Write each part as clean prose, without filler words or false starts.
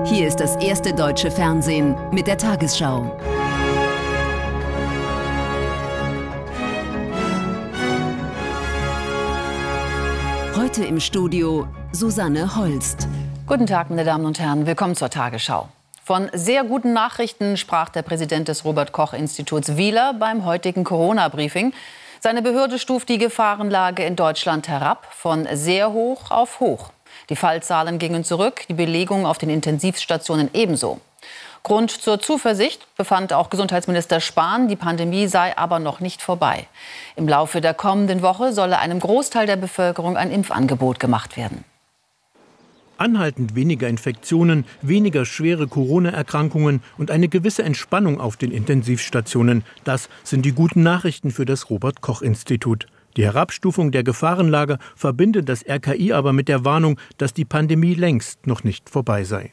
Hier ist das erste deutsche Fernsehen mit der Tagesschau. Heute im Studio Susanne Holst. Guten Tag, meine Damen und Herren. Willkommen zur Tagesschau. Von sehr guten Nachrichten sprach der Präsident des Robert-Koch-Instituts Wieler beim heutigen Corona-Briefing. Seine Behörde stuft die Gefahrenlage in Deutschland herab, von sehr hoch auf hoch. Die Fallzahlen gingen zurück, die Belegung auf den Intensivstationen ebenso. Grund zur Zuversicht befand auch Gesundheitsminister Spahn, die Pandemie sei aber noch nicht vorbei. Im Laufe der kommenden Woche solle einem Großteil der Bevölkerung ein Impfangebot gemacht werden. Anhaltend weniger Infektionen, weniger schwere Corona-Erkrankungen und eine gewisse Entspannung auf den Intensivstationen. Das sind die guten Nachrichten für das Robert-Koch-Institut. Die Herabstufung der Gefahrenlage verbindet das RKI aber mit der Warnung, dass die Pandemie längst noch nicht vorbei sei.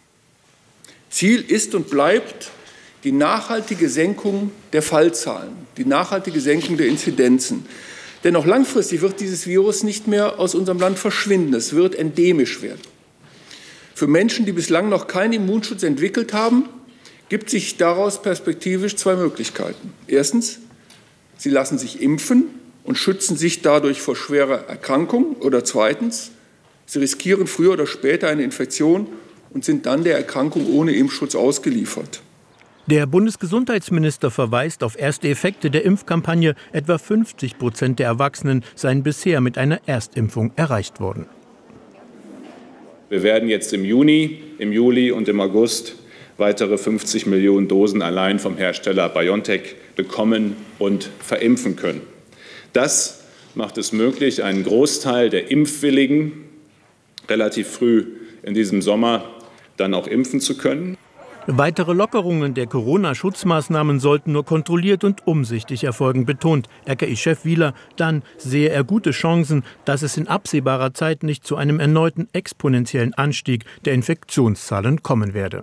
Ziel ist und bleibt die nachhaltige Senkung der Fallzahlen, die nachhaltige Senkung der Inzidenzen. Denn auch langfristig wird dieses Virus nicht mehr aus unserem Land verschwinden. Es wird endemisch werden. Für Menschen, die bislang noch keinen Immunschutz entwickelt haben, gibt sich daraus perspektivisch zwei Möglichkeiten. Erstens, sie lassen sich impfen und schützen sich dadurch vor schwerer Erkrankung. Oder zweitens, sie riskieren früher oder später eine Infektion und sind dann der Erkrankung ohne Impfschutz ausgeliefert. Der Bundesgesundheitsminister verweist auf erste Effekte der Impfkampagne. Etwa 50% der Erwachsenen seien bisher mit einer Erstimpfung erreicht worden. Wir werden jetzt im Juni, im Juli und im August weitere 50 Millionen Dosen allein vom Hersteller BioNTech bekommen und verimpfen können. Das macht es möglich, einen Großteil der Impfwilligen relativ früh in diesem Sommer dann auch impfen zu können. Weitere Lockerungen der Corona-Schutzmaßnahmen sollten nur kontrolliert und umsichtig erfolgen, betont RKI-Chef Wieler. Dann sehe er gute Chancen, dass es in absehbarer Zeit nicht zu einem erneuten exponentiellen Anstieg der Infektionszahlen kommen werde.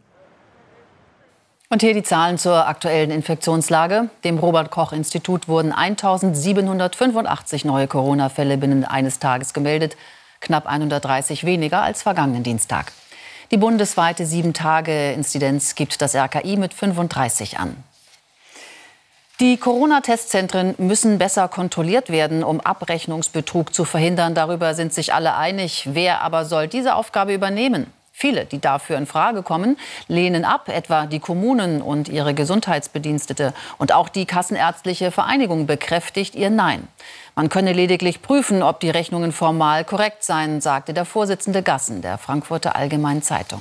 Und hier die Zahlen zur aktuellen Infektionslage. Dem Robert-Koch-Institut wurden 1.785 neue Corona-Fälle binnen eines Tages gemeldet, knapp 130 weniger als vergangenen Dienstag. Die bundesweite 7-Tage-Inzidenz gibt das RKI mit 35 an. Die Corona-Testzentren müssen besser kontrolliert werden, um Abrechnungsbetrug zu verhindern. Darüber sind sich alle einig. Wer aber soll diese Aufgabe übernehmen? Viele, die dafür in Frage kommen, lehnen ab, etwa die Kommunen und ihre Gesundheitsbedienstete. Und auch die Kassenärztliche Vereinigung bekräftigt ihr Nein. Man könne lediglich prüfen, ob die Rechnungen formal korrekt seien, sagte der Vorsitzende Gassen der Frankfurter Allgemeinen Zeitung.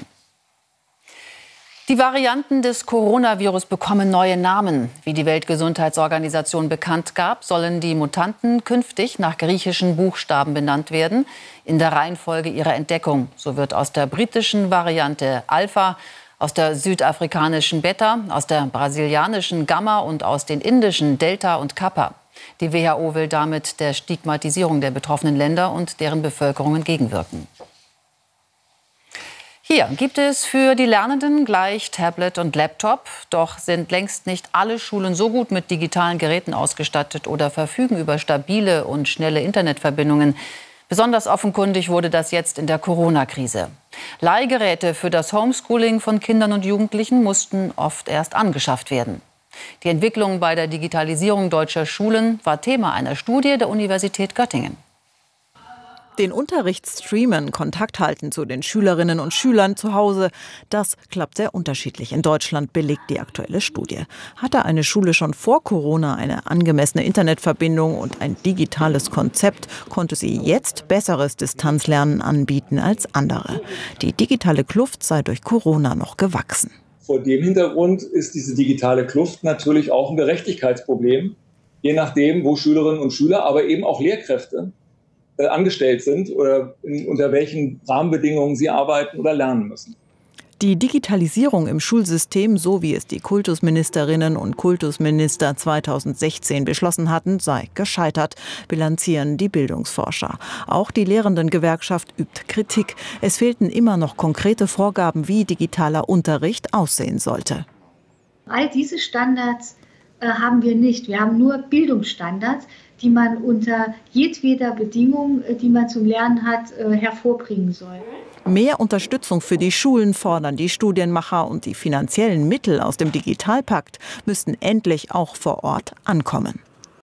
Die Varianten des Coronavirus bekommen neue Namen. Wie die Weltgesundheitsorganisation bekannt gab, sollen die Mutanten künftig nach griechischen Buchstaben benannt werden, in der Reihenfolge ihrer Entdeckung. So wird aus der britischen Variante Alpha, aus der südafrikanischen Beta, aus der brasilianischen Gamma und aus den indischen Delta und Kappa. Die WHO will damit der Stigmatisierung der betroffenen Länder und deren Bevölkerung entgegenwirken. Hier gibt es für die Lernenden gleich Tablet und Laptop. Doch sind längst nicht alle Schulen so gut mit digitalen Geräten ausgestattet oder verfügen über stabile und schnelle Internetverbindungen. Besonders offenkundig wurde das jetzt in der Corona-Krise. Leihgeräte für das Homeschooling von Kindern und Jugendlichen mussten oft erst angeschafft werden. Die Entwicklung bei der Digitalisierung deutscher Schulen war Thema einer Studie der Universität Göttingen. Den Unterricht streamen, Kontakt halten zu den Schülerinnen und Schülern zu Hause, das klappt sehr unterschiedlich. In Deutschland belegt die aktuelle Studie. Hatte eine Schule schon vor Corona eine angemessene Internetverbindung und ein digitales Konzept, konnte sie jetzt besseres Distanzlernen anbieten als andere. Die digitale Kluft sei durch Corona noch gewachsen. Vor dem Hintergrund ist diese digitale Kluft natürlich auch ein Gerechtigkeitsproblem, je nachdem, wo Schülerinnen und Schüler, aber eben auch Lehrkräfte angestellt sind oder unter welchen Rahmenbedingungen sie arbeiten oder lernen müssen. Die Digitalisierung im Schulsystem, so wie es die Kultusministerinnen und Kultusminister 2016 beschlossen hatten, sei gescheitert, bilanzieren die Bildungsforscher. Auch die Lehrendengewerkschaft übt Kritik. Es fehlten immer noch konkrete Vorgaben, wie digitaler Unterricht aussehen sollte. All diese Standards haben wir nicht. Wir haben nur Bildungsstandards, die man unter jedweder Bedingung, die man zum Lernen hat, hervorbringen soll. Mehr Unterstützung für die Schulen fordern die Studienmacher, und die finanziellen Mittel aus dem Digitalpakt müssten endlich auch vor Ort ankommen.